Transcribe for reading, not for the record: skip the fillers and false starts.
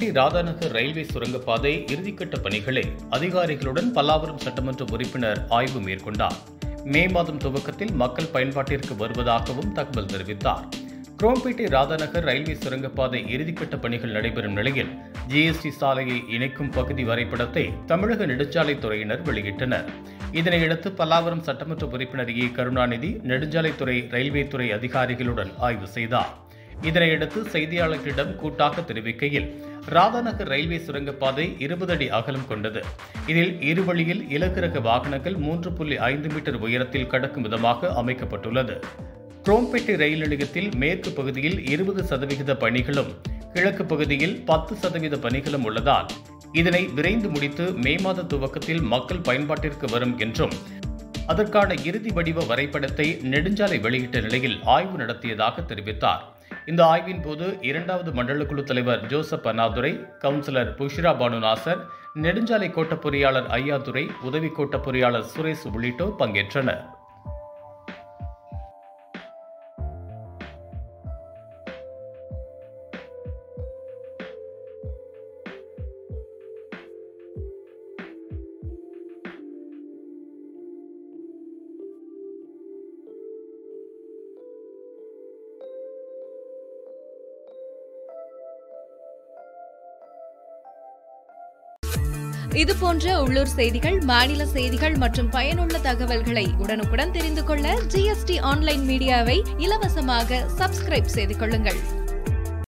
Chromepet Radhanagar railway சுரங்கப்பாதை இறுதிக்கட்ட பணிகளை அதிகாரிகளுடன் பல்லாவரம் சட்டமன்ற உறுப்பினர் ஆய்வு மேற்கொண்டார். மே மாதம் துவக்கத்தில் மக்கள் பயன்பாட்டிற்கு வருவதாகவும் தகவல் தெரிவித்தார். குரோம்பேட்டை ராதாநகர் ரயில்வே சுரங்கப்பாதை இறுதிக்கட்ட பணிகள் நடைபெறும் நிலையில் ஜிஎஸ்டி சாலையை இணைக்கும் பகுதி வரைபடத்தை தமிழக நெடுஞ்சாலைத்துறையினர் வெளியிட்டனர். இதனையடுத்து பல்லாவரம் சட்டமன்ற உறுப்பினர் ஏ. கருணாநிதி நெடுஞ்சாலைத்துறை ரயில்வே துறை அதிகாரிகளுடன் ஆய்வு செய்தார். இதனையடுத்து செய்தியாளர்களிடம் கூட்டாக தெரிவிக்கையில், ராதாநகர் ரயில்வே சுரங்கப்பாதை 20 அடி அகலம் கொண்டது. இதில் இருவழியில் இலகுரக வாகனங்கள் 3.5 மீட்டர் உயரத்தில் கடக்கும் விதமாக அமைக்கப்பட்டுள்ளது. குரோம்பேட்டை ரயில் நிலையத்தில் மேற்கு பகுதியில் 20% பணிகளும் கிழக்கு பகுதியில் 10% பணிகளும் உள்ளதால் இதனை விரைந்து முடித்து மே மாத துவக்கத்தில் மக்கள் பயன்பாட்டிற்கு வரும் என்றும், அதற்கான இறுதி வடிவ வரைபடத்தை நெடுஞ்சாலை வெளியிட்ட நிலையில் ஆய்வு நடத்தியதாக தெரிவித்தார். இந்த ஆய்வின் போது 2வது மண்டல குழு தலைவர் ஜோசப் அண்ணாதுரை, கவுன்சிலர் புஷ்ரா பானுநாசர், நெடுஞ்சாலை கோட்ட பொறியாளர் ஐயாதுரை, உதவி கோட்ட பொறியாளர் சுரேஷ் உள்ளிட்டோர் பங்கேற்றனர். இது போன்ற உள்ளூர் செய்திகள், மாநில செய்திகள் மற்றும் பயனுள்ள தகவல்களை உடனுக்குடன் தெரிந்து கொள்ள GST ஆன்லைன் மீடியாவை இலவசமாக சப்ஸ்கிரைப் செய்து கொள்ளுங்கள்.